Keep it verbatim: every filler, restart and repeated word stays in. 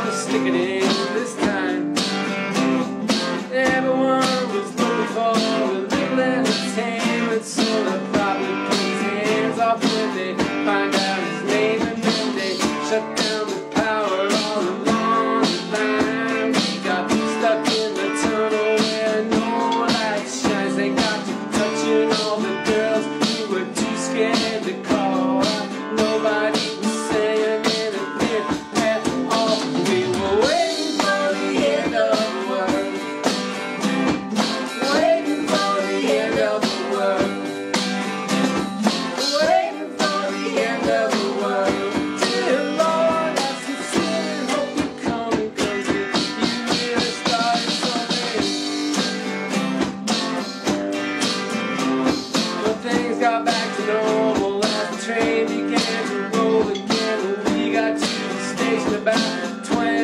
gonna stick it in this time. Everyone was looking for a little entertainment, so they'll probably put his hands off when they find out his name, and then they shut down the power all along the line. We got stuck in the tunnel where no light shines. They got to touching all the girls who were too scared to call out. Nobody was saying anything at all. We were waiting for the end of the world, waiting for the end of the world, waiting for the end of the world. Dear Lord, I sincerely hope you're coming, 'cause if you really started something. But things got back to normal as the train began to roll again. We got to the station about twenty